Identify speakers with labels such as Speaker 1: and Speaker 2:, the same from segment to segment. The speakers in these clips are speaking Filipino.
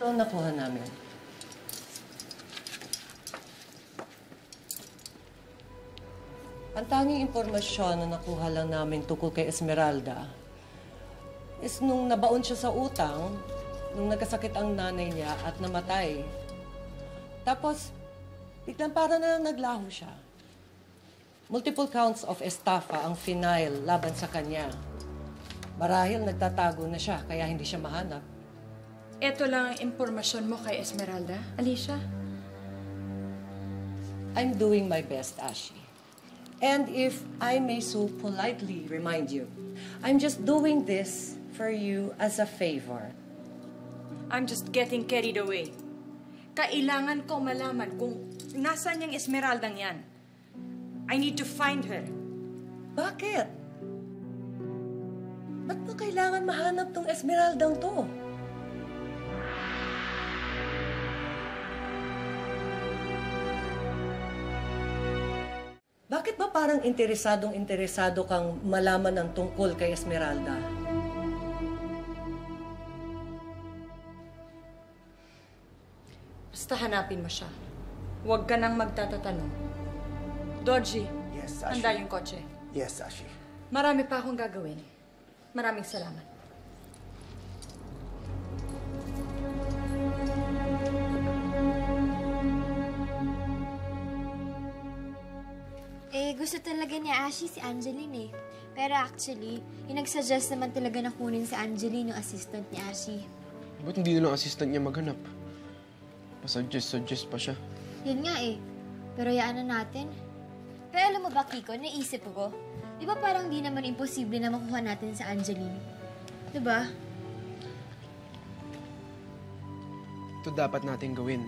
Speaker 1: Ito ang nakuha namin. Ang tanging impormasyon na nakuha lang namin tungkol kay Esmeralda is nung nabaon siya sa utang, nung nagkasakit ang nanay niya at namatay. Tapos, biglang para na naglaho siya. Multiple counts of estafa ang final laban sa kanya. Marahil nagtatago na siya, kaya hindi siya mahanap.
Speaker 2: Ito lang ang impormasyon mo kay Esmeralda, Alicia?
Speaker 1: I'm doing my best, Ashi. And if I may so politely remind you, I'm just doing this for you as a favor.
Speaker 2: I'm just getting carried away. Kailangan ko malaman kung nasaan yung Esmeraldang yan. I need to find her.
Speaker 1: Bakit? Ba't mo kailangan mahanap tong Esmeraldang to? Bakit ba parang interesado kang malaman ng tungkol kay Esmeralda?
Speaker 2: Basta hanapin mo siya. Huwag ka nang magtatatanong. Dodgy,
Speaker 3: Yes, Ashi.
Speaker 2: handa yung kotse.
Speaker 3: Yes, Ashi.
Speaker 2: Marami pa akong gagawin. Maraming salamat.
Speaker 4: Gusto talaga niya, Ashi, si Angeline eh. Pero actually, yung nagsuggest naman talaga na kunin si Angeline, yung assistant ni Ashi.
Speaker 5: Ba't hindi na lang assistant niya maghanap? Pasuggest pa siya.
Speaker 4: Yun nga eh. Pero yaan na natin. Pero alam mo ba, Kiko, naisip ko, di ba parang di naman imposible na makuha natin sa Angeline? Diba?
Speaker 5: Ito dapat natin gawin.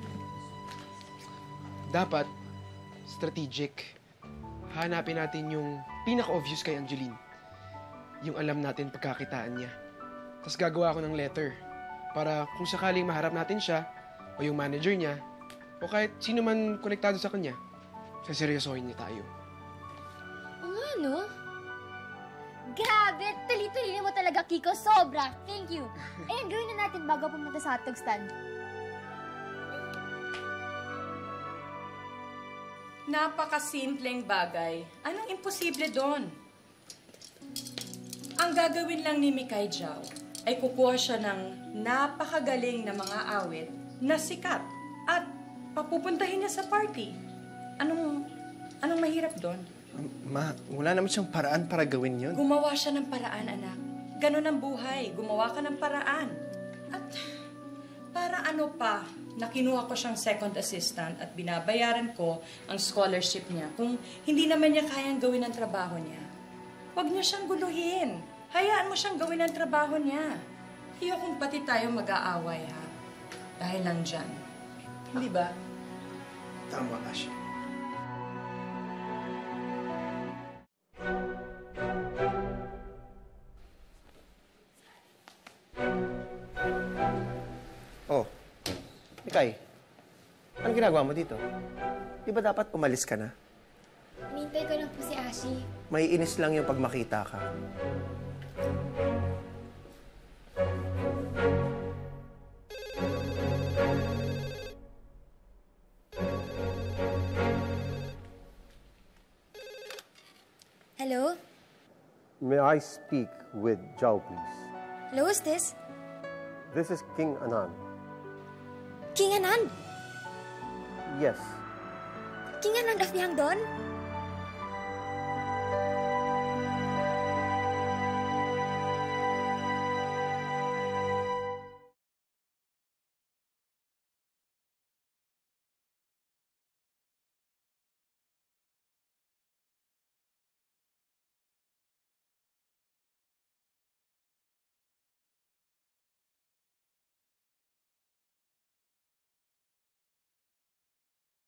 Speaker 5: Dapat, strategic. Hanapin natin yung pinaka-obvious kay Angeline. Yung alam natin pagkakitaan niya. Tapos gagawa ako ng letter para kung sakaling maharap natin siya o yung manager niya o kahit sino man konektado sa kanya, saseryosohin niya tayo.
Speaker 4: O nga, no? Grabe! Tali-tali mo talaga, Kiko. Sobra! Thank you! Ayan, gawin na natin bago pumunta sa hotdog stand.
Speaker 2: Napakasimpleng bagay. Anong imposible doon? Ang gagawin lang ni Mikay Jao ay kukuha siya ng napakagaling na mga awit na sikat at papupuntahin niya sa party. Anong mahirap doon?
Speaker 3: Ma, wala naman siyang paraan para gawin yun.
Speaker 2: Gumawa siya ng paraan, anak. Ganon ang buhay. Gumawa ka ng paraan. At para ano pa na kinuha ko siyang second assistant at binabayaran ko ang scholarship niya kung hindi naman niya kayang gawin ang trabaho niya. Huwag niyo siyang guluhin. Hayaan mo siyang gawin ang trabaho niya. Ayokong pati tayo mag-aaway, ha? Dahil lang dyan. Hindi ba?
Speaker 3: Tama, Ashi. Oh, Mikay, anong ginagawa mo dito? Di ba dapat umalis ka na?
Speaker 4: Hinihintay ko lang po si Ashi.
Speaker 3: May inis lang yung pag makita ka.
Speaker 4: Hello?
Speaker 6: May I speak with Zhao, please?
Speaker 4: Hello, who's this?
Speaker 6: This is King Anand.
Speaker 4: King Anand?
Speaker 6: Yes.
Speaker 4: King Anand of Myeongdon?